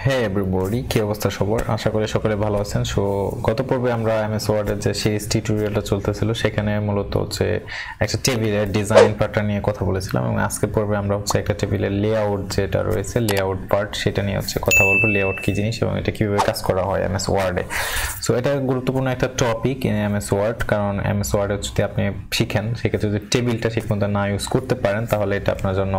হে everybody, কি অবস্থা সবার? আশা করি সকলে ভালো আছেন। সো গত পর্বে আমরা এমএস ওয়ার্ডের যে সিরিজ টিউটোরিয়ালটা চলতেছিল সেখানে মূলত হচ্ছে একটা টেবিলের ডিজাইন পার্টটা নিয়ে কথা বলেছিলাম, এবং আজকের পর্বে আমরা হচ্ছে একটা টেবিলের লেআউট যেটা রয়েছে, লেআউট পার্ট, সেটা নিয়ে হচ্ছে কথা বলবো। লেআউট কি জিনিস এবং এটা কিভাবে কাজ করা হয় এমএস ওয়ার্ডে। সো এটা গুরুত্বপূর্ণ একটা টপিক ইন এমএস ওয়ার্ড, কারণ এমএস ওয়ার্ডে যদি আপনি শিখেন, সেক্ষেত্রে যদি টেবিলটা ঠিকমতো না ইউজ করতে পারেন তাহলে এটা আপনার জন্য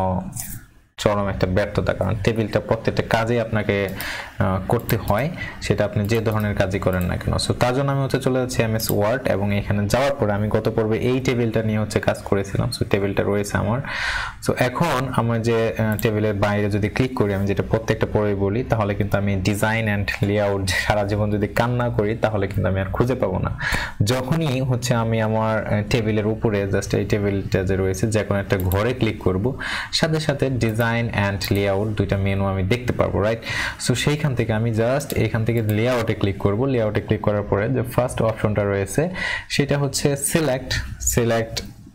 চরম একটা ব্যর্থতা, কারণ টেবিলটা প্রত্যেকটা কাজে আপনাকে করতে হয়, সেটা আপনি যে ধরনের কাজই করেন না কেন। সো তার জন্য আমি হচ্ছে চলে যাচ্ছি এমএস ওয়ার্ড, এবং এখানে যাওয়ার পরে আমি গত পর্বে এই টেবিলটা নিয়ে হচ্ছে কাজ করেছিলাম। সো টেবিলটা রয়েছে আমার। সো এখন আমার যে টেবিলের বাইরে যদি ক্লিক করি, আমি যেটা প্রত্যেকটা পরে বলি, তাহলে কিন্তু আমি ডিজাইন অ্যান্ড লেআউট সারা জীবন যদি কান না করি তাহলে কিন্তু আমি আর খুঁজে পাবো না। যখনই হচ্ছে আমি আমার টেবিলের উপরে জাস্ট এই টেবিলটা যে রয়েছে যে কোনো একটা ঘরে ক্লিক করব, সাথে সাথে ডিজাইন অ্যান্ড লেআউট দুইটা মেনু আমি দেখতে পারবো, রাইট? সো সেইখান থেকে আমি জাস্ট এখান থেকে লেআউটে ক্লিক করব। লেআউটে ক্লিক করার পরে যে ফার্স্ট অপশনটা রয়েছে সেটা হচ্ছে select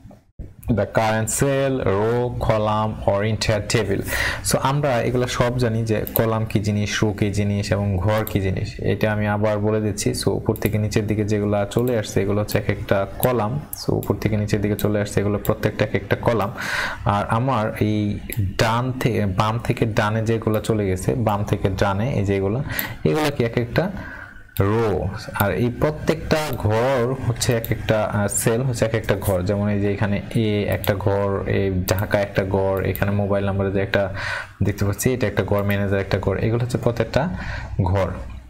the current cell, row, column or entire table. So আমরা এগুলো সব জানি যে কলাম কি জিনিস, রো কি জিনিস এবং ঘর কি জিনিস। এটা আমি আবার বলে দিচ্ছি। সো উপর থেকে নিচের দিকে যেগুলো চলে আসছে এগুলো হচ্ছে এক একটা কলাম। সো উপর থেকে নিচের দিকে চলে আসছে এগুলো প্রত্যেকটা এক একটা কলাম। আর আমার এই ডান থেকে বাম থেকে ডানে যেগুলো চলে গেছে, বাম থেকে ডানে এই যেগুলো, এগুলো কি এক একটা রো। আর এই প্রত্যেকটা ঘর হচ্ছে এক একটা সেল, হচ্ছে এক একটা ঘর। যেমন এই যে এখানে এ একটা ঘর, এই ঢাকা একটা ঘর, এখানে মোবাইল নাম্বারে যে একটা দেখতে পাচ্ছি এটা একটা ঘর, ম্যানেজার একটা ঘর, এগুলো হচ্ছে প্রত্যেকটা ঘর।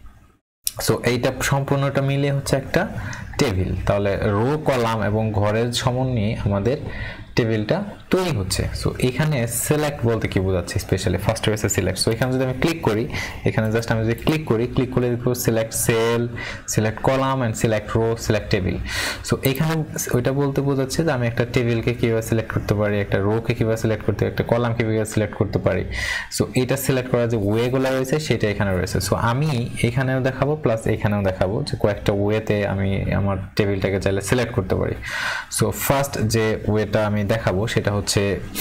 সো এইটা সম্পূর্ণটা মিলে হচ্ছে একটা টেবিল। তাহলে রো, কলাম এবং ঘরের সমন্বয়ে আমাদের টেবিলটা তৈরি হচ্ছে। সো এখানে সিলেক্ট বলতে কি বোঝাচ্ছে, স্পেশালি ফার্স্ট রয়েছে সিলেক্ট। সো এখানে যদি আমি ক্লিক করি, এখানে জাস্ট আমি যদি ক্লিক করে দেখব select cell, select column and select row, select table. So এখানে ওইটা বলতে বোঝাচ্ছে যে আমি একটা টেবিলকে কিভাবে সিলেক্ট করতে পারি, একটা রোকে কিভাবে সিলেক্ট করতে পারি, একটা কলাম কিভাবে সিলেক্ট করতে পারি। সো এটা সিলেক্ট করার যে ওয়েগুলো রয়েছে সেটা এখানে রয়েছে। সো আমি এখানেও দেখাবো প্লাস এখানেও দেখাবো যে কয়েকটা ওয়েতে আমি আমার টেবিলটাকে চাইলে সিলেক্ট করতে পারি। সো ফার্স্ট যে ওয়েটা আমি দেখাবো সেটা হচ্ছে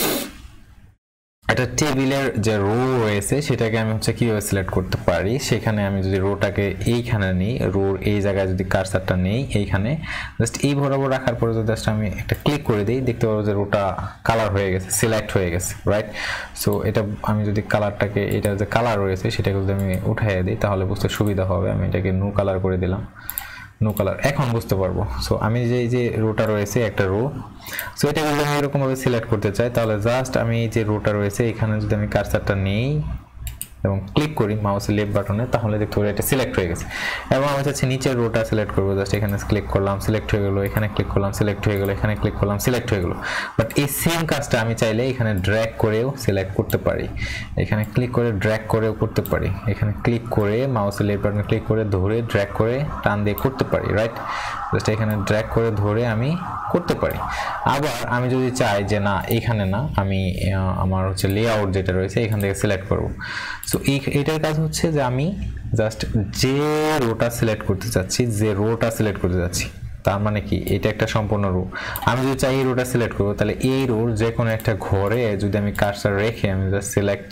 একটা টেবিলের যে রো রয়েছে সেটাকে আমি হচ্ছে কিভাবে সিলেক্ট করতে পারি। সেখানে আমি যদি রোটাকে এইখানে নিই, রোর এই জায়গায় যদি কার্সারটা নেই, এইখানে জাস্ট এই বরাবর রাখার পরে যদি জাস্ট আমি একটা ক্লিক করে দিই, দেখতে পাবো যে রোটা কালার হয়ে গেছে, সিলেক্ট হয়ে গেছে, রাইট? সো এটা আমি যদি কালারটাকে, এটার যে কালার রয়েছে সেটাকে যদি আমি উঠাইয়ে দিই তাহলে বুঝতে সুবিধা হবে। আমি এটাকে নো কালার করে দিলাম, নো কালার, এখন বুঝতে পারবো। সো আমি যে রোটা রয়েছে একটা রো, সো এটা যদি আমি এরকম ভাবে সিলেক্ট করতে চাই তাহলে জাস্ট আমি যে রোটা রয়েছে এখানে যদি আমি কার্সারটা নেই এবং ক্লিক করি মাউসের লেফট বাটনে, তাহলে দেখতে পারি এটা সিলেক্ট হয়ে গেছে। এবং আমি চাচ্ছি নিচের রোটা সিলেক্ট করবো, জাস্ট এখানে ক্লিক করলাম, সিলেক্ট হয়ে গেলো, এখানে ক্লিক করলাম, সিলেক্ট হয়ে গেলো, এখানে ক্লিক করলাম, সিলেক্ট হয়ে গেলো। বাট এই সেম কাজটা আমি চাইলে এখানে ড্র্যাগ করেও সিলেক্ট করতে পারি, এখানে ক্লিক করে ড্র্যাগ করেও করতে পারি, এখানে ক্লিক করে মাউসের লেফট বাটনে ক্লিক করে ধরে ড্র্যাগ করে টান দিয়ে করতে পারি, রাইট? জাস্ট এখানে ড্র্যাগ করে ধরে আমি করতে পারি। আবার আমি যদি চাই যে না এখানে না, আমি আমার হচ্ছে লেআউট যেটা রয়েছে এখান থেকে সিলেক্ট করব। সো এইটার কাজ হচ্ছে যে আমি জাস্ট যে রোটা সিলেক্ট করতে চাচ্ছি, তার মানে কি এটা একটা সম্পূর্ণ রো। আমি যদি চাই এই রোটা সিলেক্ট করবো তাহলে এই রোর যে কোনো একটা ঘরে যদি আমি কার্সার রেখে আমি জাস্ট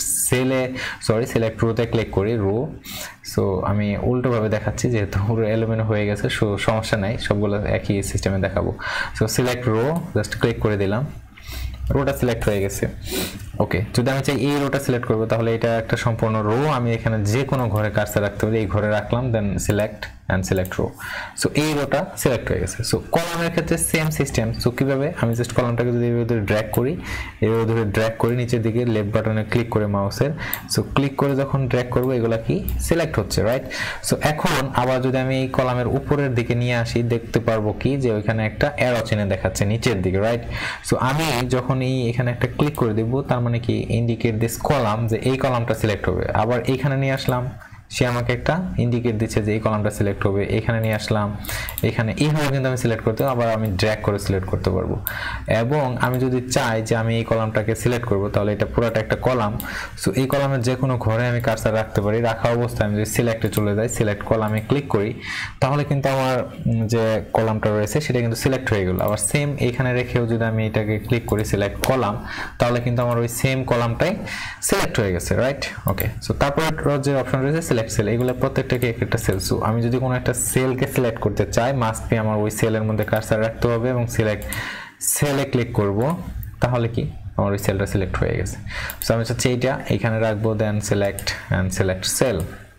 সিলেক্ট রোতে ক্লিক করি, রো। সো আমি উল্টোভাবে দেখাচ্ছি যেহেতু পুরো এলোমেলো হয়ে গেছে, সো সমস্যা নাই, সবগুলো একই সিস্টেমে দেখাবো। So select row, just click করে দিলাম, রোটা সিলেক্ট হয়ে গেছে। ওকে, যদি আমি চাই এই রোটা সিলেক্ট করবো তাহলে এটা একটা সম্পূর্ণ রো, আমি এখানে যে কোনো ঘরে কার্সার রাখতে পারি, এই ঘরে রাখলাম, then select and select row. So এই রোটা সিলেক্ট হয়ে গেছে। সো কলামের ক্ষেত্রে সেম সিস্টেম। সো কিভাবে, আমি জাস্ট কলামটাকে যদি এইভাবে ধরে ড্র্যাগ করি, এইভাবে ধরে ড্র্যাগ করি নিচের দিকে লেফট বাটনে ক্লিক করে মাউসের, সো ক্লিক করে যখন ড্র্যাগ করবো এগুলা কি সিলেক্ট হচ্ছে, রাইট? সো এখন আবার যদি আমি এই কলামের উপরের দিকে নিয়ে আসি, দেখতে পারবো কি যে ওইখানে একটা অ্যারো চিহ্ন দেখাচ্ছে নিচের দিকে, রাইট? সো আমি যখন এখানে একটা ক্লিক করে দিব তার মানে কি ইন্ডিকেট দিস কলাম, যে এই কলামটা সিলেক্ট হবে। আবার এইখানে নিয়ে আসলাম, সে আমাকে একটা ইন্ডিকেট দিচ্ছে যে এই কলামটা সিলেক্ট হবে। এখানে নিয়ে আসলাম, এখানে এইভাবে কিন্তু আমি সিলেক্ট করতে আবার আমি ড্র্যাগ করে সিলেক্ট করতে পারবো। এবং আমি যদি চাই যে আমি এই কলামটাকে সিলেক্ট করব, তাহলে এটা পুরোটা একটা কলাম। সো এই কলামের যে কোনো ঘরে আমি কার্সার রাখতে পারি। রাখা অবস্থায় আমি যদি সিলেক্টে চলে যাই, সিলেক্ট কলামে ক্লিক করি, তাহলে কিন্তু আমার যে কলামটা রয়েছে সেটা কিন্তু সিলেক্ট হয়ে গেল। আবার সেম এখানে রেখেও যদি আমি এটাকে ক্লিক করি সিলেক্ট কলাম, তাহলে কিন্তু আমার ওই সেম কলামটাই সিলেক্ট হয়ে গেছে, রাইট? ওকে, সো তারপরে যে অপশন রয়েছে সিলেক্ট সেল, এগুলো প্রত্যেকটাকে একটা সেল। সো আমি যদি কোনো একটা সেলকে সিলেক্ট করতে চাই, মাস্ট বি আমার ওই সেলের মধ্যে কার্সার রাখতে হবে এবং সিলেক্ট সেলে ক্লিক করব, তাহলে কি আমার ওই সেলটা সিলেক্ট হয়ে গেছে। সো আমি চাচ্ছি এইটা এখানে রাখবো, then select and select cell.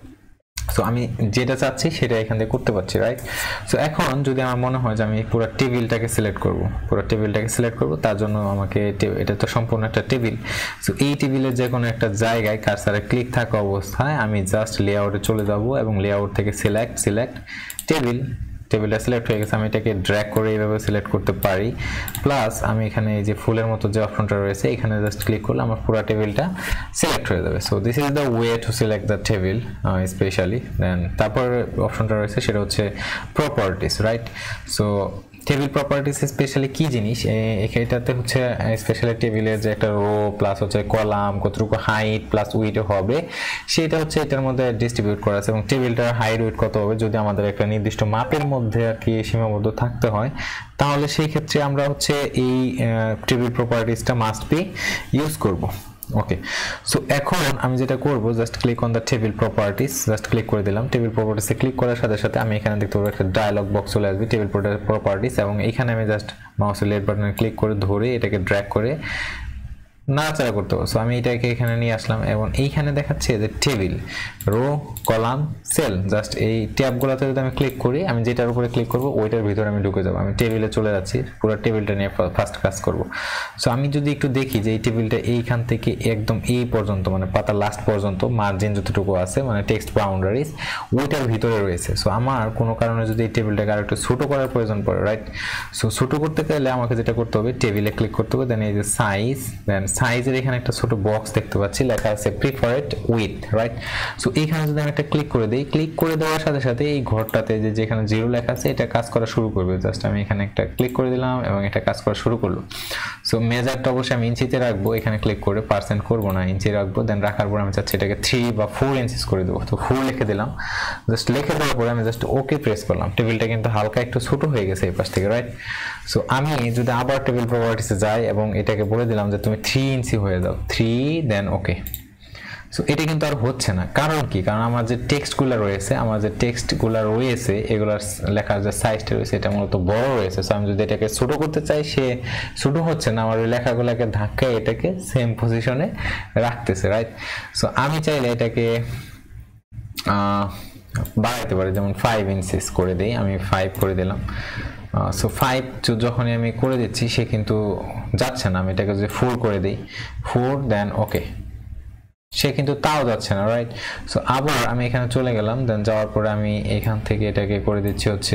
So আমি যেটা চাচ্ছি সেটা এখান থেকে করতে পারছি, রাইট? সো এখন যদি আমার মনে হয় যে আমি পুরো টেবিলটাকে সিলেক্ট করব, তার জন্য আমাকে এটা তো সম্পূর্ণ একটা টেবিল। সো এই টেবিলের যে কোনো একটা জায়গায় কার্সারে ক্লিক থাকা অবস্থায় আমি জাস্ট লেআউটে চলে যাব এবং লেআউট থেকে সিলেক্ট টেবিলটা সিলেক্ট হয়ে গেছে। আমি এটাকে ড্র্যাগ করে এইভাবে সিলেক্ট করতে পারি। প্লাস আমি এখানে এই যে ফুলের মতো যে অপশনটা রয়েছে এখানে জাস্ট ক্লিক করলে আমার পুরো টেবিলটা সিলেক্ট হয়ে যাবে। So this is the way to select the table specially. Then তারপর অপশনটা রয়েছে সেটা হচ্ছে properties, right? So table properties specially কি জিনিস, এটাতে হচ্ছে স্পেশালি টেবিলের যে একটা রো প্লাস হচ্ছে কলাম, কতটুকু হাইট প্লাস উইড হবে সেটা হচ্ছে এটার মধ্যে ডিস্ট্রিবিউট করা আছে। এবং টেবিলটার হাইট উইড কত হবে যদি আমাদের একটা নির্দিষ্ট মাপের মধ্যে আর কি সীমাবদ্ধ থাকতে হয়, তাহলে সেই ক্ষেত্রে আমরা হচ্ছে এই টেবিল প্রপার্টিসটা মাস্ট বি ইউজ করব। ওকে, সো এখন আমি যেটা করব, just click on the table properties, just click করে দিলাম। টেবিল প্রপার্টিসে ক্লিক করার সাথে সাথে আমি এখানে দেখতে পাবো একটা ডায়লগ বক্স চলে আসবে, টেবিল প্রপার্টিস, এবং এখানে আমি জাস্ট মাউসের লেফট বাটনে ক্লিক করে ধরে এটাকে ড্র্যাগ করে নাড়াচাড়া করতে হবে। সো আমি এটাকে এখানে নিয়ে আসলাম এবং এইখানে দেখাচ্ছে যে table, row, column, cell, just এই ট্যাবগুলোতে যদি আমি ক্লিক করি, আমি যেটার উপরে ক্লিক করব ওইটার ভিতরে আমি ঢুকে যাব। আমি টেবিলে চলে যাচ্ছি, পুরো টেবিলটা নিয়ে ফার্স্ট কাজ করব। সো আমি যদি একটু দেখি যে এই টেবিলটা এইখান থেকে একদম এই পর্যন্ত, মানে পাতার লাস্ট পর্যন্ত মার্জিন যতটুকু আছে, মানে টেক্সট বাউন্ডারিজ ওইটার ভিতরে রয়েছে। সো আমার কোনো কারণে যদি এই টেবিলটাকে আর একটু ছোট করার প্রয়োজন পড়ে, রাইট? সো ছোট করতে গেলে আমাকে যেটা করতে হবে, টেবিলে ক্লিক করতে হবে, দেন এই যে সাইজ, দেন সাইজের এখানে একটা ছোট বক্স দেখতে পাচ্ছি, লেখা আছে প্রিফারেড উইথ, রাইট? সো এখানে যদি আমি একটা ক্লিক করে দিই, ক্লিক করে দেওয়ার সাথে সাথে এই ঘরটাতে যেখানে 0 লেখা আছে এটা কাজ করা শুরু করবে। জাস্ট আমি এখানে একটা ক্লিক করে দিলাম এবং এটা কাজ করা শুরু করলো। সো মেজারটা অবশ্যই আমি ইঞ্চিতে রাখবো, এখানে ক্লিক করে পার্সেন্ট করবো না, ইঞ্চি রাখবো। দেন রাখার পর আমি চাচ্ছি এটাকে 3 বা 4 ইঞ্চিস করে দেবো। তো 4 লিখে দিলাম। জাস্ট লিখে দেওয়ার পরে আমি জাস্ট ওকে প্রেস করলাম। টেবিলটা কিন্তু হালকা একটু ছোট হয়ে গেছে এই পাশ থেকে, রাইট? সো আমি যদি আবার টেবিল প্রপার্টিসে যাই এবং এটাকে বলে দিলাম যে তুমি 3 ইঞ্চি হয়ে যাও, 3, দেন ওকে। সো এটা কিন্তু আর হচ্ছে না, কারণ কি? কারণ আমার যে টেক্সটগুলো রয়েছে এগুলোর লেখার যে সাইজটা রয়েছে এটা মূলত বড় রয়েছে। সো আমি যদি এটাকে ছোট করতে চাই, সে ছোট হচ্ছে না, আমার ওই লেখাগুলোকে ধাক্কায় এটাকে সেম পজিশনে রাখতেছে, রাইট? সো আমি চাইলে এটাকে বাড়াইতে পারি, যেমন 5 ইঞ্চিস করে দিই, আমি 5 করে দিলাম। সো 5 যখনই আমি করে দিচ্ছি সে কিন্তু যাচ্ছে না। আমি এটাকে যদি 4 করে দিই, 4, দেন ওকে, সে কিন্তু তাও যাচ্ছে না, রাইট? সো আবার আমি এখানে চলে গেলাম, দেন যাওয়ার পরে আমি এখান থেকে এটাকে করে দিচ্ছি হচ্ছে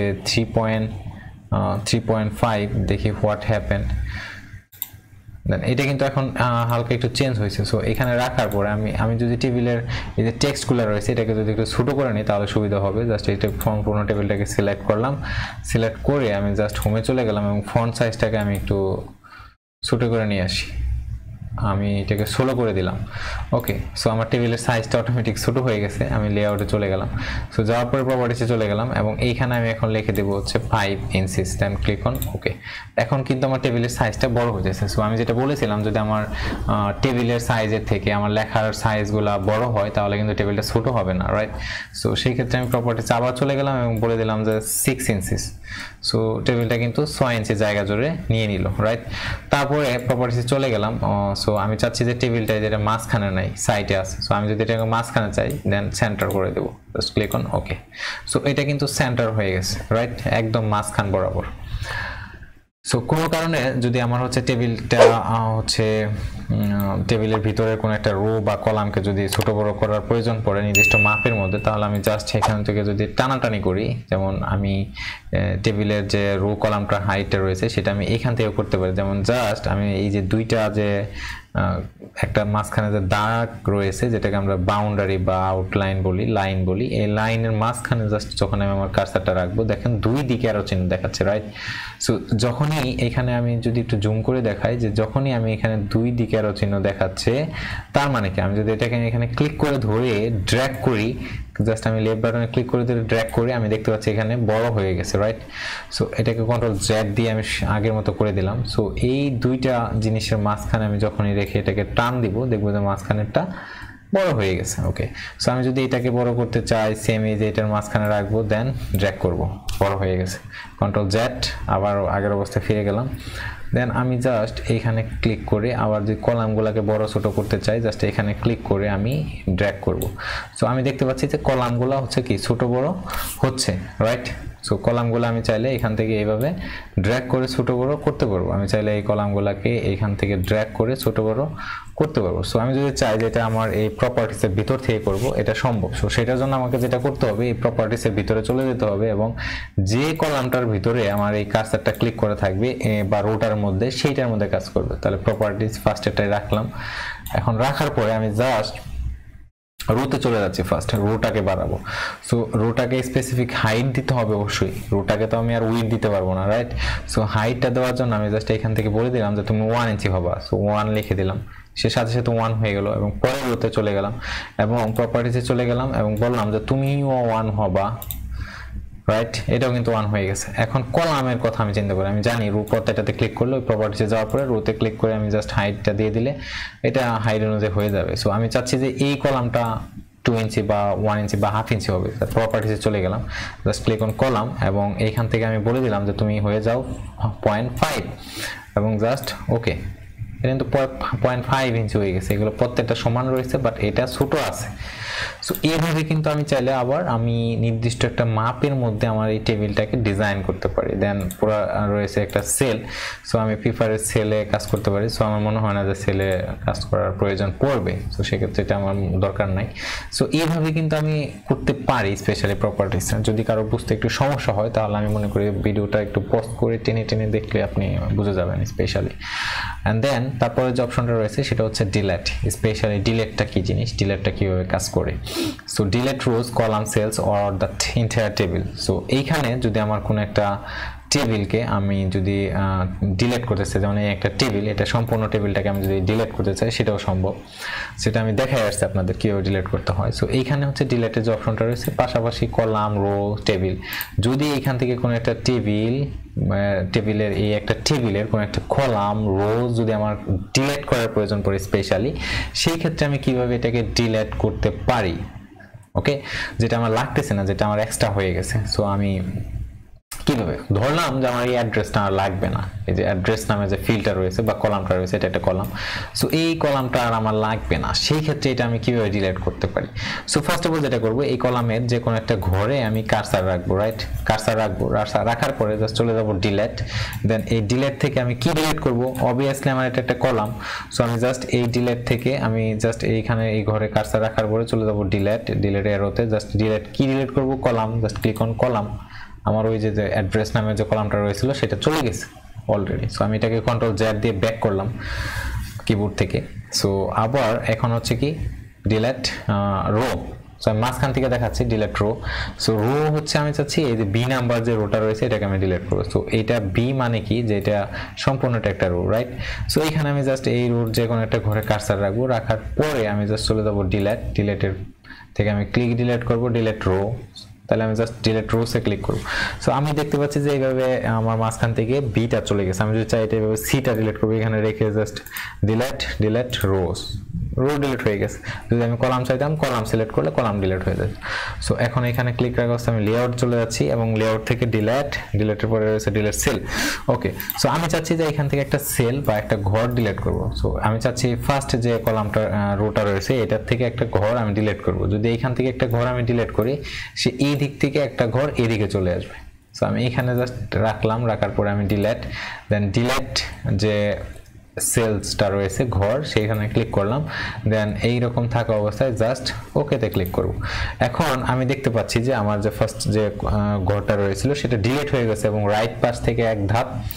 3.5, দেখি হোয়াট হ্যাপেন। দেন এটা কিন্তু এখন হালকা একটু চেঞ্জ হয়েছে। সো এখানে রাখার পরে আমি যদি টেবিলের এই যে টেক্সটগুলো রয়েছে এটাকে যদি একটু ছোটো করে নিই তাহলে সুবিধা হবে। জাস্ট এটা সম্পূর্ণ টেবিলটাকে সিলেক্ট করলাম, সিলেক্ট করে আমি জাস্ট হোমে চলে গেলাম এবং ফন্ট সাইজটাকে আমি একটু ছোটো করে নিয়ে আসি। আমি এটাকে 16 করে দিলাম। ওকে, সো আমার টেবিলের সাইজটা অটোমেটিক ছোট হয়ে গেছে। আমি লেআউটে চলে গেলাম। সো যাওয়ার পরে প্রপার্টিসে চলে গেলাম এবং এইখানে আমি এখন লিখে দেবো হচ্ছে 5 inches, then click on okay. এখন কিন্তু আমার টেবিলের সাইজটা বড় হয়ে যাচ্ছে। সো আমি যেটা বলেছিলাম যদি আমার টেবিলের সাইজের থেকে আমার লেখার সাইজগুলো বড় হয় তাহলে কিন্তু টেবিলটা ছোট হবে না, রাইট? সো সেই ক্ষেত্রে আমি প্রপার্টিসে আবার চলে গেলাম এবং বলে দিলাম যে 6 ইঞ্চিস। সো টেবিলটা কিন্তু 6 ইঞ্চি জায়গা জুড়ে নিয়ে নিল, রাইট? তারপরে প্রপার্টিসে চলে গেলাম। সো আমি চাচ্ছি যে টেবিলটা যেটা মাঝখানে নাই, সাইডে আছে। সো আমি যদি এটাকে মাঝখানে চাই, দেন সেন্টার করে দেবো, just click on okay. So এটা কিন্তু সেন্টার হয়ে গেছে, রাইট? একদম মাঝখান বরাবর। সো কোনো কারণে যদি আমার হচ্ছে টেবিলটা হচ্ছে টেবিলের ভিতরে কোনো একটা রো বা কলামকে যদি ছোট বড় করার প্রয়োজন পড়ে নির্দিষ্ট মাপের মধ্যে, তাহলে আমি জাস্ট এখান থেকে যদি টানাটানি করি, যেমন আমি টেবিলের যে রো কলামটা হাইটটা রয়েছে সেটা আমি এখান থেকে করতে পারি। যেমন জাস্ট আমি এই যে দুইটা যে একটা মাঝখানে যে দাগ রয়েছে যেটাকে আমরা বাউন্ডারি বা আউটলাইন বলি, লাইন বলি, এই লাইনের মাঝখানে জাস্ট যখন আমি আমার কার্সারটা রাখবো দেখেন দুই দিকে আরো চিহ্ন দেখাচ্ছে, রাইট? সো যখনই এখানে আমি যদি একটু জুম করে দেখাই যে যখনই আমি এখানে দুই দিকে আরো চিহ্ন দেখাচ্ছে, তার মানে কি আমি যদি এটাকে এখানে ক্লিক করে ধরে ড্র্যাগ করি, জাস্ট আমি লেফট বাটনে ক্লিক করে ধরে ড্র্যাগ করি, আমি দেখতে পাচ্ছি এখানে বড় হয়ে গেছে, রাইট? সো এটাকে কন্ট্রোল জেড দিয়ে আমি আগের মতো করে দিলাম। সো এই দুইটা জিনিসের মাঝখানে আমি যখনই রেখে এটাকে টান দিব, দেখবো যে মাঝখানেরটা বড় হয়ে গেছে। ওকে, সো আমি যদি এটাকে বড় করতে চাই, সেম এই যে এটার মাঝখানে রাখবো, দেন ড্র্যাগ করব, বড় হয়ে গেছে, কন্ট্রোল জেড, আবার আগের অবস্থায় ফিরে গেলাম। দেন আমি জাস্ট এইখানে ক্লিক করে আবার যদি কলামগুলোকে বড় ছোট করতে চাই, জাস্ট এখানে ক্লিক করে আমি ড্র্যাগ করব। সো আমি দেখতে পাচ্ছি যে কলামগুলো হচ্ছে কি ছোট বড় হচ্ছে, রাইট? সো কলামগুলো আমি চাইলে এখান থেকে এইভাবে ড্র্যাগ করে ছোট বড় করতে পারবো। আমি চাইলে এই কলামগুলোকে এইখান থেকে ড্র্যাগ করে ছোট বড় করতে পারবো। সো আমি যদি চাই যে এটা আমার এই প্রপার্টিসের ভিতর থেকে করব, এটা সম্ভব। সো সেটার জন্য আমাকে যেটা করতে হবে, এই প্রপার্টিসের ভিতরে চলে যেতে হবে এবং যে কলামটার ভিতরে আমার এই কার্সারটা ক্লিক করা থাকবে বা রোটার মধ্যে, সেইটার মধ্যে কাজ করবে। তাহলে প্রপার্টিস ফার্স্ট এটাই রাখলাম। এখন রাখার পরে আমি জাস্ট রোতে চলে যাচ্ছি, ফার্স্ট রোটাকে বাড়াবো। সো রোটাকে স্পেসিফিক হাইট দিতে হবে অবশ্যই, রোটাকে তো আমি আর উইডথ দিতে পারবো না, রাইট? সো হাইটটা দেওয়ার জন্য আমি জাস্ট এখান থেকে বলে দিলাম যে তুমি 1 ইঞ্চি হবা। সো 1 লিখে দিলাম, সে সাথে সাথে 1 হয়ে গেল এবং পরের রোতে চলে গেলাম এবং প্রপার্টিসে চলে গেলাম এবং বললাম যে তুমিও 1 হবা, রাইট? এটাও কিন্তু 1 হয়ে গেছে। এখন কলামের কথা আমি চিন্তা করি, আমি জানি রো পর্দাটাতে ক্লিক করলে ওই প্রপার্টিসে যাওয়ার পরে রোতে ক্লিক করে আমি জাস্ট হাইটটা দিয়ে দিলে এটা হাইট অনুযায়ী হয়ে যাবে। সো আমি চাচ্ছি যে এই কলামটা 2 ইঞ্চি বা 1 ইঞ্চি বা হাফ ইঞ্চি হবে। প্রপার্টিসে চলে গেলাম, জাস্ট ক্লিক অন কলাম এবং এইখান থেকে আমি বলে দিলাম যে তুমি হয়ে যাও 0.5 এবং জাস্ট ওকে। এটা কিন্তু 0.5 ইঞ্চি হয়ে গেছে। এগুলো প্রত্যেকটা সমান রয়েছে, বাট এটা ছোট আছে। সো এইভাবে কিন্তু আমি চাইলে আবার আমি নির্দিষ্ট একটা মাপের মধ্যে আমার এই টেবিলটাকে ডিজাইন করতে পারি। দেন পুরো রয়েছে একটা সেল, সো আমি প্রিফারের সেলে কাজ করতে পারি। সো আমার মনে হয় না যে সেলে কাজ করার প্রয়োজন পড়বে, সো সেক্ষেত্রে এটা আমার দরকার নাই। সো এইভাবে কিন্তু আমি করতে পারি স্পেশালি প্রপার্টিস। যদি কারো বুঝতে একটু সমস্যা হয় তাহলে আমি মনে করি ভিডিওটা একটু পজ করে টেনে টেনে দেখলে আপনি বুঝে যাবেন স্পেশালি। অ্যান্ড দেন তারপরে যে অপশনটা রয়েছে সেটা হচ্ছে ডিলেট। স্পেশালি ডিলেটটা কি জিনিস, ডিলেটটা কিভাবে কাজ করে। So delete rows, column, cells or the entire table. So এইখানে যদি আমার কোনো একটা টেবিলকে আমি যদি ডিলেট করতে চাই, যেমন এই একটা টেবিল, এটা সম্পূর্ণ টেবিলটাকে আমি যদি ডিলেট করতে চাই সেটাও সম্ভব। সেটা আমি দেখাই আসছি আপনাদের কীভাবে ডিলেট করতে হয়। সো এইখানে হচ্ছে ডিলেটের যে অপশনটা রয়েছে, পাশাপাশি কলাম, রো, টেবিল। যদি এইখান থেকে কোনো একটা টেবিলের এই একটা টেবিলের কোনো একটা কলাম, রো যদি আমার ডিলেট করার প্রয়োজন পড়ে স্পেশালি, সেই ক্ষেত্রে আমি কিভাবে এটাকে ডিলেট করতে পারি, ওকে? যেটা আমার লাগতেছে না, যেটা আমার এক্সট্রা হয়ে গেছে। সো আমি কিভাবে ধরলাম যে আমার এই অ্যাড্রেসটা আর লাগবে না, এই যে অ্যাড্রেস নামে যে ফিল্ডটা রয়েছে বা কলামটা রয়েছে, এটা একটা কলাম। সো এই কলামটা আর আমার লাগবে না, সেই ক্ষেত্রে এটা আমি কিভাবে ডিলিট করতে পারি। সো ফার্স্ট অফ অল যেটা করবো, এই কলামের যে কোনো একটা ঘরে আমি কার্সার রাখবো, রাইট? কার্সার রাখবো, রাখার পরে জাস্ট চলে যাবো ডিলেট। দেন এই ডিলেট থেকে আমি কি ডিলিট করব? অবভিয়াসলি আমার এটা একটা কলাম। সো আমি জাস্ট এই ডিলেট থেকে আমি জাস্ট এইখানে এই ঘরে কার্সার রাখার পরে চলে যাবো ডিলেট এরোতে, জাস্ট ডিলেট কি ডিলিট করব? Column. Just click on column. আমার ওই যে অ্যাড্রেস নামে যে কলামটা রয়েছিল সেটা চলে গেছে অলরেডি। সো আমি এটাকে কন্ট্রোল জেড দিয়ে ব্যাক করলাম কিবোর্ড থেকে। সো আবার এখন হচ্ছে কি ডিলেট রো। সো আমি মাঝখান থেকে দেখাচ্ছি ডিলেট রো। সো রো হচ্ছে আমি চাচ্ছি এই যে বি নাম্বার যে রোটা রয়েছে এটাকে আমি ডিলেট করবো। সো এইটা বি মানে কি, যে এটা সম্পূর্ণটা একটা রো, রাইট? সো এইখানে আমি জাস্ট এই রোর যে কোনো একটা ঘরে কার্সার রাখবো, রাখার পরে আমি জাস্ট চলে যাবো ডিলেটের থেকে আমি ক্লিক ডিলেট করবো ডিলেট রো। তাহলে আমি জাস্ট ডিলেট রোসে ক্লিক করব। সো আমি দেখতে পাচ্ছি যে এইভাবে আমার মাঝখান থেকে বিটা চলে গেছে। আমি যদি চাই এটা এইভাবে সিটা ডিলেট করবো, এখানে রেখে just delete rows, row delete হয়ে গেছে। যদি আমি কলাম চাইতাম, কলাম সিলেক্ট করলে কলাম ডিলেট হয়ে যায়। সো এখন এখানে ক্লিক রাখা অবস্থায় আমি লেআউট চলে যাচ্ছি এবং লেআউট থেকে ডিলেটের পরে রয়েছে ডিলেট সেল। ওকে, সো আমি চাচ্ছি যে এখান থেকে একটা সেল বা একটা ঘর ডিলেট করব। সো আমি চাচ্ছি ফার্স্ট যে কলামটা রোটা রয়েছে এটার থেকে একটা ঘর আমি ডিলেট করব। যদি এইখান থেকে একটা ঘর আমি ডিলেট করি, সে এই দিক থেকে একটা ঘর এদিকে চলে আসবে। সো আমি এখানে জাস্ট রাখলাম, রাখার পরে আমি দেন ডিলেট যে সেলসটা রয়েছে ঘর, সেইখানে ক্লিক করলাম। দেন এইরকম থাকা অবস্থায় জাস্ট ওকেতে ক্লিক করব। এখন আমি দেখতে পাচ্ছি যে আমার যে ফার্স্ট যে ঘরটা রয়েছিল সেটা ডিলিট হয়ে গেছে এবং রাইট পাশ থেকে এক ধাপ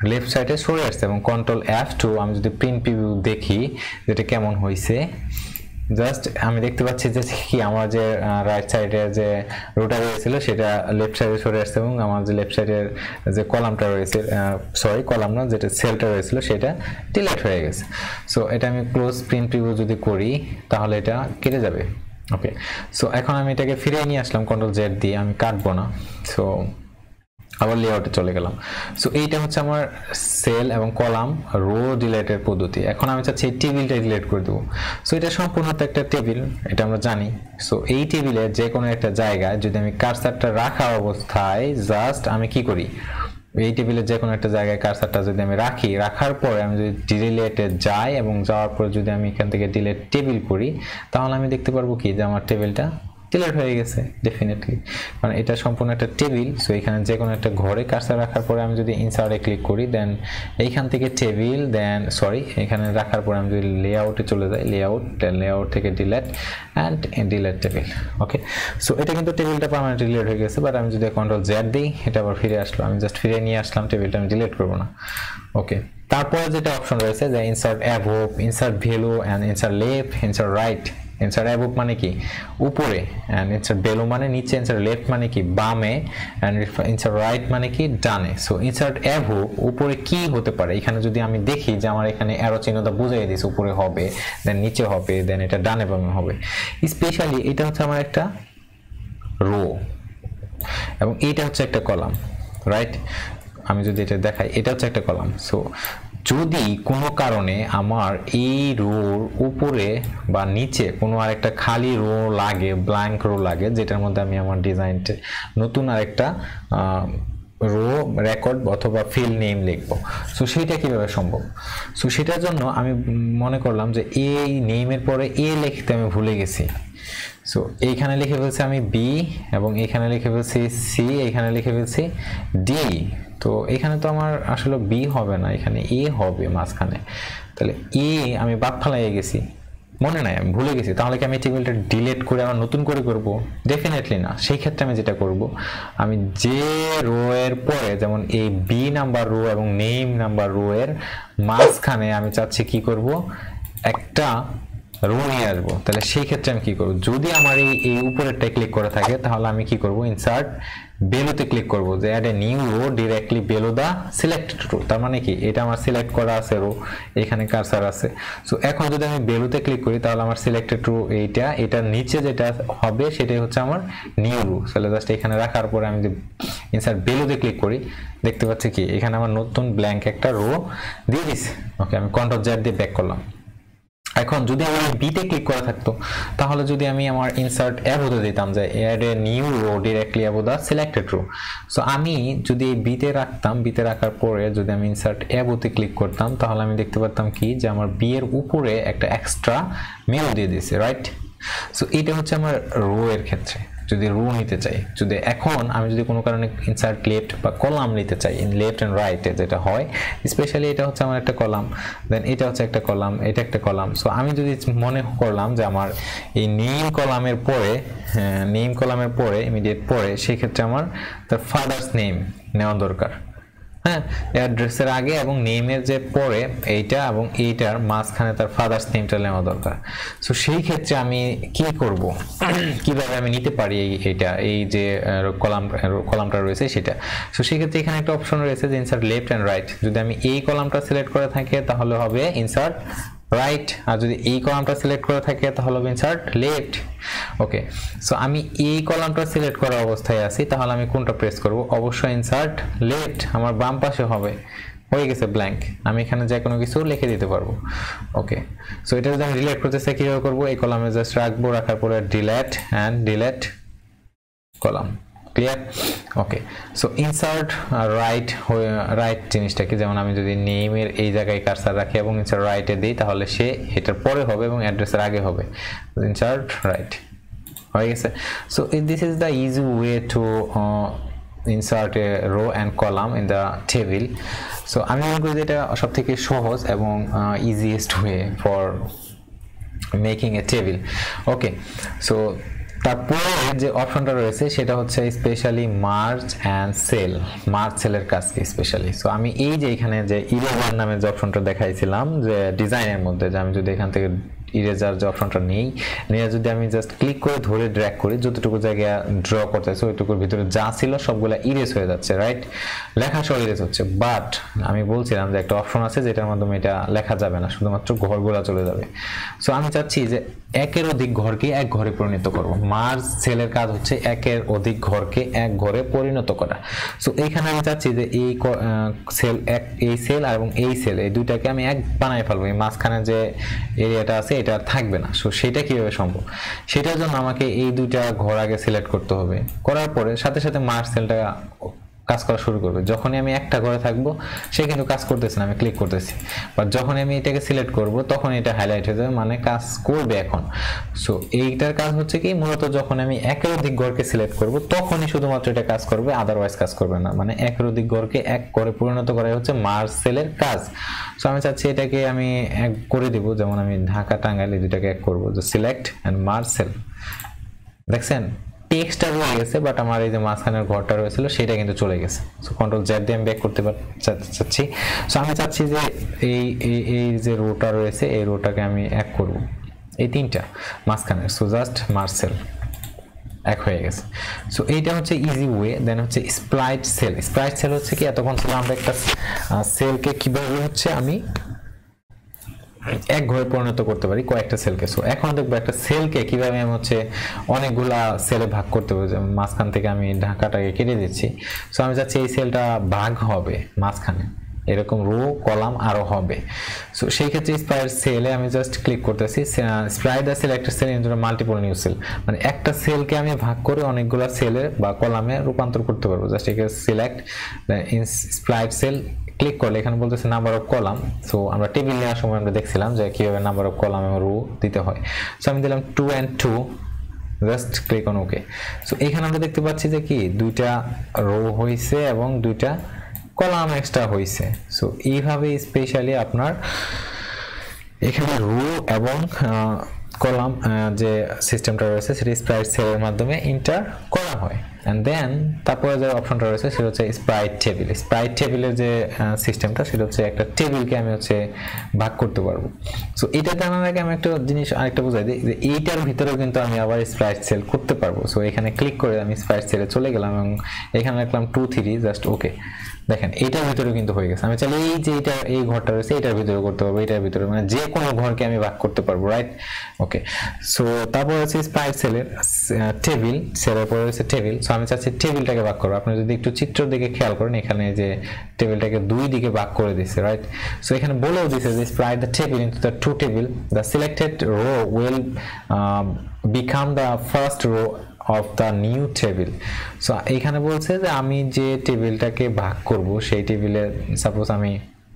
লেফট সাইডে সরে আসছে এবং কন্ট্রোল F2 আমি যদি প্রিন্ট প্রিভিউ দেখি যেটা কেমন হয়েছে, জাস্ট আমি দেখতে পাচ্ছি যে কি আমার যে রাইট সাইডে যে রোটা রয়েছিল সেটা লেফট সাইডে সরে আসছে এবং আমার যে লেফট সাইডের যে কলামটা রয়েছে, সরি কলাম না, যেটা সেলটা রয়েছিল সেটা ডিলিট হয়ে গেছে। সো এটা আমি ক্লোজ প্রিন্ট প্রিভিউ যদি করি তাহলে এটা কেটে যাবে। ওকে, সো এখন আমি এটাকে ফিরিয়ে নিয়ে আসলাম কন্ট্রোল Z দিয়ে, আমি কাটবো না। সো আবার লেআউটে চলে গেলাম। সো এইটা হচ্ছে আমার সেল এবং কলাম রো ডিলিটের পদ্ধতি। এখন আমি চাচ্ছি এই টেবিলটা ডিলিট করে দেবো। সো এটা সম্পূর্ণ একটা টেবিল, এটা আমরা জানি। সো এই টেবিলের যে কোনো একটা জায়গায় যদি আমি কার্সারটা রাখা অবস্থায় জাস্ট আমি কি করি, এই টেবিলের যে কোনো একটা জায়গায় কার্সারটা যদি আমি রাখি, রাখার পরে আমি যদি ডিলিটে যাই এবং যাওয়ার পরে যদি আমি এখান থেকে ডিলিট টেবিল করি তাহলে আমি দেখতে পারবো কি যে আমার টেবিলটা ডিলিট হয়ে গেছে ডেফিনেটলি, কারণ এটা সম্পূর্ণ একটা টেবিল। সো এখানে যে কোনো একটা ঘরে কার্সার রাখার পরে আমি যদি ইনসার্টে ক্লিক করি, দেন এইখান থেকে টেবিল, দেন সরি এখানে রাখার পরে আমি যদি লেআউটে চলে যাই, লেআউট থেকে delete and delete table. Okay, so এটা কিন্তু টেবিলটা পার্মানেন্টলি ডিলিট হয়ে গেছে, বাট আমি যদি কন্ট্রোল Z দিই এটা আবার ফিরে আসলো, আমি জাস্ট ফিরে নিয়ে আসলাম, টেবিলটা আমি ডিলিট করবো না। ওকে, তারপরে যেটা অপশন রয়েছে যে insert above, insert value and insert left, insert right. Insert above মানে কি উপরে, এন্ড ইনসার্ট বেলো মানে নিচে, ইনসার্ট লেফট মানে কি বামে, এন্ড ইনসার্ট রাইট মানে কি ডানে। সো ইনসার্ট অ্যাবোভ উপরে কি হতে পারে, এখানে যদি আমি দেখি যে আমার এখানে অ্যারো চিহ্নটা বুঝিয়ে দিয়েছে উপরে হবে, দেন নিচে হবে, দেন এটা ডানে বামে হবে। স্পেশালি এটা হচ্ছে আমার একটা রো এবং এটা হচ্ছে একটা কলাম, রাইট? আমি যদি এটা দেখাই, এটা হচ্ছে একটা কলাম। সো যদি কোনো কারণে আমার এই রোর উপরে বা নিচে কোনো আরেকটা খালি রো লাগে, ব্ল্যাঙ্ক রো লাগে, যেটার মধ্যে আমি আমার ডিজাইনটা নতুন আরেকটা রো রেকর্ড অথবা ফিল্ড নেম লিখবো, সো সেইটা কিভাবে সম্ভব? সো সেটার জন্য আমি মনে করলাম যে এই নেমের পরে এ লিখতে আমি ভুলে গেছি। সো এইখানে লিখে ফেলছি আমি বি এবং এখানে লিখে ফেলছি সি, এখানে লিখে ফেলছি ডি। তো এখানে তো আমার আসলে বি হবে না, এখানে এ হবে মাঝখানে। তাহলে এ আমি বাদ ফেলাইয়ে গেছি, মনে নাই, আমি ভুলে গেছি। তাহলে কি আমি টেবিলটা ডিলিট করে আবার নতুন করে করব? ডেফিনেটলি না। সেই ক্ষেত্রে আমি যেটা করব, আমি যে রো এর পরে, যেমন এই বি নাম্বার রো এবং নেম নাম্বার রো এর মাঝখানে আমি চাচ্ছি কি করব, একটা রো নিয়ে আসবো। তাহলে সেই ক্ষেত্রে আমি কি করব, যদি আমার এই উপরেরটা ক্লিক করে থাকে তাহলে আমি কি করব, ইনসার্ট বেলোতে ক্লিক করব, যে add a new row directly below the selected row. তার মানে কি, এটা আমার সিলেক্ট করা আছে রো, এখানে কার্সার আছে। সো এখন যদি আমি বেলোতে ক্লিক করি তাহলে আমার সিলেক্টেড রো এইটা, এটার নিচে যেটা হবে সেটাই হচ্ছে আমার নিউ রো। তাহলে জাস্ট এখানে রাখার পরে আমি যদি ইনসার্ট বেলোতে ক্লিক করি, দেখতে পাচ্ছি কি এখানে আমার নতুন ব্ল্যাঙ্ক একটা রো দিয়ে দিছে। ওকে, আমি কন্ট্রোল Z দিয়ে ব্যাক করলাম। এখন যদি আমার বিতে ক্লিক করা থাকতো তাহলে যদি আমি আমার ইনসার্ট অ্যাবোতে দিতাম যে add a new row directly above the selected row. So আমি যদি এই বিতে রাখতাম, বিতে রাখার পরে যদি আমি ইনসার্ট অ্যাবোতে ক্লিক করতাম তাহলে আমি দেখতে পারতাম কি যে আমার বি এর উপরে একটা এক্সট্রা মেনু দিয়ে দিয়েছে, রাইট? সো এটা হচ্ছে আমার রো এর ক্ষেত্রে যদি রো নিতে চাই। যদি এখন আমি যদি কোনো কারণে ইনসার্ট লেফট বা কলাম নিতে চাই, লেফট এন্ড রাইটে যেটা হয়, স্পেশালি এটা হচ্ছে আমার একটা কলাম, দেন এটা হচ্ছে একটা কলাম, এটা একটা কলাম। সো আমি যদি মনে করলাম যে আমার এই নেম কলামের পরে ইমিডিয়েট পরে, সেই ক্ষেত্রে আমার তার ফাদার্স নেম নেওয়া দরকার। হ্যাঁ, অ্যাড্রেসের আগে এবং নেমের যে পরে এইটা এবং এইটার মাঝখানে তার ফাদার্স নেমটা নেওয়া দরকার। সো সেই ক্ষেত্রে আমি কি করব, কিভাবে আমি নিতে পারি এইটা, এই যে কলামটা রয়েছে সেটা। সো সেই ক্ষেত্রে এখানে একটা অপশন রয়েছে যে ইনসার্ট লেফট এন্ড রাইট। যদি আমি এই কলামটা সিলেক্ট করে থাকি তাহলে হবে ইনসার্ট রাইট, আর যদি এই কলামটা সিলেক্ট করে থাকে তাহলে হবে ইনসার্ট লেফট। ওকে, সো আমি এই কলামটা সিলেক্ট করা অবস্থায় আছি, তাহলে আমি কোনটা প্রেস করব? অবশ্যই ইনসার্ট লেফট, আমার বাম পাশে হবে, হয়ে গেছে ব্ল্যাঙ্ক। আমি এখানে যে কোনো কিছু লিখে দিতে পারবো। ওকে, সো এটা যদি আমি ডিলিট করতে চাই কিভাবে করবো? এই কলামে জাস্ট রাখবো, রাখার পরে delete and delete column. Clear? Okay, so insert right জিনিসটা কি, যেমন আমি যদি নেমের এই জায়গায় কার্সার রাখি এবং ইনসার্ট রাইটে দিই তাহলে সে এটার পরে হবে এবং অ্যাড্রেসের আগে হবে। ইনসার্ট রাইট হয়ে গেছে। So this is the easy way to insert a row and column in the table. So আমি মনে করি যে এটা সবথেকে সহজ এবং easiest way for making a table. Okay, so তারপরে যে অপশনটা রয়েছে সেটা হচ্ছে specially merge and cell, merge সেলের কাজ কি স্পেশালি। সো আমি এই যে এখানে যে ইরেজার নামে যে অপশনটা দেখাইছিলাম যে ডিজাইনের মধ্যে, যে আমি যদি এখান থেকে ইরেজার যে অপশনটা নেই, নিয়ে যদি আমি জাস্ট ক্লিক করে ধরে ড্র্যাগ করি, যতটুকু জায়গা ড্র করতেছে ওইটুকুর ভিতরে যা ছিল সবগুলা ইরেজ হয়ে যাচ্ছে, রাইট? লেখা সহ ইরেজ হচ্ছে। বাট আমি বলছিলাম যে একটা অপশন আছে যেটার মাধ্যমে এটা লেখা যাবে না, শুধুমাত্র ঘরগুলা চলে যাবে। সো আমি চাচ্ছি যে একের অধিক ঘরকে এক ঘরে পরিণত করব। মার্জ সেলের কাজ হচ্ছে একের অধিক ঘরকে এক ঘরে পরিণত করা। সো এইখানে আমি চাচ্ছি যে এই সেল এক, এই সেল এবং এই সেল, এই দুইটাকে আমি এক বানায় ফেলবো। এই মাঝখানে যে এরিয়াটা আছে এটা থাকবে না। সো সেটা কিভাবে সম্ভব? সেটার জন্য আমাকে এই দুইটা ঘর আগে সিলেক্ট করতে হবে। করার পরে সাথে সাথে মার্জ সেলটা কাজ করা শুরু করবে। যখনই আমি একটা ঘরে থাকবো সে কিন্তু কাজ করতেছে না, আমি ক্লিক করতেছি, বাট যখন আমি এটাকে সিলেক্ট করব তখন এটা হাইলাইট হয়ে যাবে, মানে কাজ করবে এখন। সো এইটার কাজ হচ্ছে কি, মূলত যখন আমি একের অধিক ঘরকে সিলেক্ট করব তখনই শুধুমাত্র এটা কাজ করবে, আদারওয়াইজ কাজ করবে না। মানে একের অধিক ঘরকে এক ঘরে পরিণত করাই হচ্ছে মার্জ সেলের কাজ। সো আমি চাচ্ছি এটাকে আমি এক করে দিব, যেমন আমি ঢাকা টাঙ্গাইল এই দুটাকে এক করবো, যে সিলেক্ট এন্ড মার্জ সেল। দেখছেন টেক্সটটা রয়ে গেছে, বাট আমার এই যে মাঝখানের ঘরটা রয়েছিল সেটা কিন্তু চলে গেছে। সো কন্ট্রোল জেড দিয়ে আমি ব্যাক করতে চাচ্ছি। সো আমি চাচ্ছি যে এই যে রোটা রয়েছে এই রোটাকে আমি এক করব, এই তিনটা মাঝখানের। সো জাস্ট মার্জ সেল এক হয়ে গেছে। সো এইটা হচ্ছে ইজি ওয়ে। দেন হচ্ছে স্প্লাইট সেল। স্প্লাইট সেল হচ্ছে কি, এতক্ষণ ছিল আমরা একটা সেলকে কিভাবে হচ্ছে আমি এক ঘরে পরিণত করতে পারি কয়েকটা সেলকে। সো এখন দেখবো একটা সেলকে কিভাবে আমি হচ্ছে অনেকগুলা সেলে ভাগ করতে পারি। যেমন মাঝখান থেকে আমি ঢাকাটাকে কেটে দিচ্ছি। সো আমি চাচ্ছি এই সেলটা ভাগ হবে মাঝখানে, এরকম রো কলাম আরো হবে। সো সেই ক্ষেত্রে স্প্রাইট সেলে আমি জাস্ট ক্লিক করতেছি, split the selected cell into multiple new cell, মানে একটা সেলকে আমি ভাগ করে অনেকগুলো সেলে বা কলামে রূপান্তর করতে পারবো। জাস্ট এখানে সিলেক্ট স্প্রাইট সেল ক্লিক করলে এখানে বলতেছে নাম্বার অফ কলাম। সো আমরা টেবিল নেওয়ার সময় আমরা দেখছিলাম যে কিভাবে নাম্বার অফ কলাম এবং রো দিতে হয়। সো আমি দিলাম 2 and 2, just click on okay. So এখানে আমরা দেখতে পাচ্ছি যে কি দুইটা রো হয়েছে এবং দুইটা কলাম এক্সট্রা হয়েছে। সো এইভাবে স্পেশালি আপনার এখানে রো এবং কলাম যে সিস্টেমটা রয়েছে সেটা স্প্রাইট সেলের মাধ্যমে এন্টার করা হয়। এন্ড দেন তারপরে যে অপশনটা রয়েছে সেটা হচ্ছে স্প্রাইট টেবিল। স্প্রাইট টেবিলের যে সিস্টেমটা সেটা হচ্ছে একটা টেবিলকে আমি হচ্ছে ভাগ করতে পারবো। সো এটা জানার আগে আমি একটা জিনিস আরেকটা বোঝাই দিই, যে এইটার ভিতরেও কিন্তু আমি আবার স্প্রাইট সেল করতে পারবো। সো এখানে ক্লিক করে আমি স্প্রাইট সেলে চলে গেলাম এবং এখানে লিখলাম 2 3, জাস্ট ওকে। দেখেন এটার ভিতরেও কিন্তু হয়ে গেছে। আমি চাইলে এই যে এটা এই ঘরটা রয়েছে এটার ভিতরে করতে পারবো, এটার ভিতরে, মানে যে কোনো ঘরকে আমি ভাগ করতে পারবো, রাইট? ওকে। সো তারপর হচ্ছে স্প্রাইট সেলের টেবিল, সেলের পরে হচ্ছে টেবিল। সো আমি চাচ্ছি টেবিলটাকে ভাগ করবো। আপনি যদি একটু চিত্র দিকে খেয়াল করেন, এখানে যে টেবিলটাকে দুই দিকে ভাগ করে দিছে, রাইট? সো এখানে বলেও দিছে যে split the table into the two table, the selected row will become the first row of the new table. So এইখানে বলছে যে আমি যে টেবিলটাকে ভাগ করব সেই টেবিলে সাপোজ আমি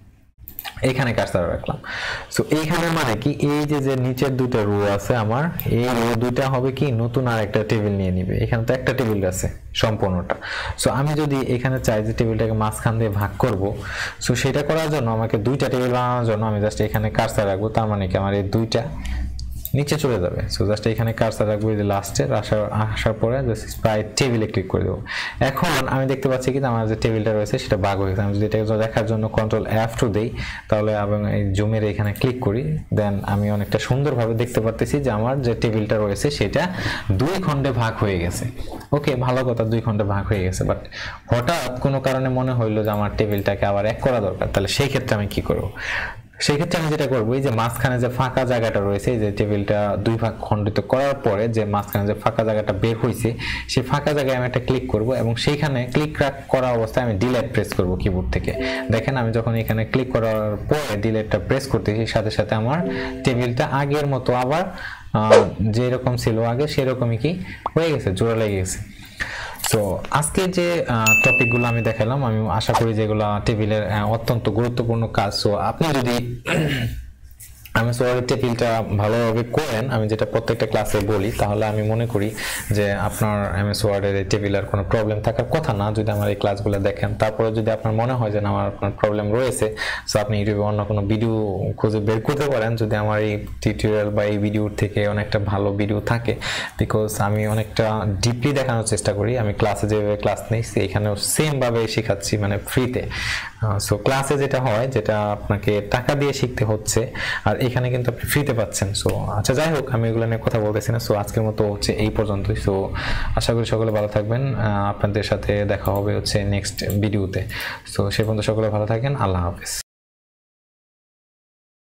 এখানে কার্সার রাখলাম। সো এইখানে মানে কি, এই যে নিচের দুটো রো আছে আমার, এই রো দুটো হবে কি নতুন আর একটা টেবিল নিয়ে নিবে। এখানে তো একটা টেবিল আছে সম্পূর্ণটা। সো আমি যদি এখানে চাই যে টেবিলটাকে মাঝখান দিয়ে ভাগ করব, সো সেটা করার জন্য আমাকে দুইটা টেবিল বানানোর জন্য আমি জাস্ট এখানে কার্সার রাখবো। তার মানে কি আমার এই দুইটা নিচে চলে যাবে। সো জাস্ট এখানে কার্সার রাখবো, এই যে লাস্টে আসার পরে জাস্ট স্প্রাইট টেবিলে ক্লিক করে দেবো। এখন আমি দেখতে পাচ্ছি কি আমার যে টেবিলটা রয়েছে সেটা ভাগ হয়ে গেছে। আমি যদি এটাকে দেখার জন্য কন্ট্রোল F2 দেই, তাহলে এবং এই জুমের এখানে ক্লিক করি, দেন আমি অনেকটা সুন্দরভাবে দেখতে পারতেছি যে আমার যে টেবিলটা রয়েছে সেটা দুই খণ্ডে ভাগ হয়ে গেছে। ওকে, ভালো কথা, দুই খণ্ডে ভাগ হয়ে গেছে। বাট হঠাৎ কোনো কারণে মনে হইলো যে আমার টেবিলটাকে আবার এক করা দরকার, তাহলে সেই ক্ষেত্রে আমি কি করবো? সেই ক্ষেত্রে আমি যেটা করবো, এই যে মাঝখানে যে ফাঁকা জায়গাটা রয়েছে, এই যে টেবিলটা দুই ভাগ খণ্ডিত করার পরে যে মাঝখানে যে ফাঁকা জায়গাটা বের হয়েছে, সেই ফাঁকা জায়গায় আমি একটা ক্লিক করব এবং সেইখানে ক্লিক করা অবস্থায় আমি ডিলিট প্রেস করব কিবোর্ড থেকে। দেখেন আমি যখন এখানে ক্লিক করার পরে ডিলিটটা প্রেস করতেছি, সাথে সাথে আমার টেবিলটা আগের মতো আবার যেরকম ছিল আগে সেরকমই কি হয়ে গেছে, জোড়া লেগে গেছে। সো আজকে যে টপিকগুলো আমি দেখালাম, আমি আশা করি যেগুলো টেবিলের অত্যন্ত গুরুত্বপূর্ণ কাজ। সো আপনি যদি এমএস ওয়ার্ডের টেবিলটা ভালোভাবে করেন, আমি যেটা প্রত্যেকটা ক্লাসে বলি, তাহলে আমি মনে করি যে আপনার এমএস ওয়ার্ডের এই টেবিলের কোনো প্রবলেম থাকার কথা না যদি আমার এই ক্লাসগুলো দেখেন। তারপরে যদি আপনার মনে হয় যে আমার আপনার প্রবলেম রয়েছে, সো আপনি ইউটিউবে অন্য কোনো ভিডিও খুঁজে বের করতে পারেন যদি আমার এই টিউটোরিয়াল বা এই ভিডিওর থেকে অনেকটা ভালো ভিডিও থাকে, বিকজ আমি অনেকটা ডিপলি দেখানোর চেষ্টা করি। আমি ক্লাসে যেভাবে ক্লাস নিচ্ছি এখানেও সেমভাবে শেখাচ্ছি, মানে ফ্রিতে। সো ক্লাসে যেটা হয়, যেটা আপনাকে টাকা দিয়ে শিখতে হচ্ছে, আর এখানে কিন্তু আপনি ফ্রিতে পাচ্ছেন। সো আচ্ছা, যাই হোক, আমি এগুলো নিয়ে কথা বলতেছি না। সো আজকের মতো হচ্ছে এই পর্যন্তই। সো আশা করি সকলে ভালো থাকবেন। আপনাদের সাথে দেখা হবে হচ্ছে নেক্সট ভিডিওতে। সো সে পর্যন্ত সকলে ভালো থাকেন। আল্লাহ হাফেজ।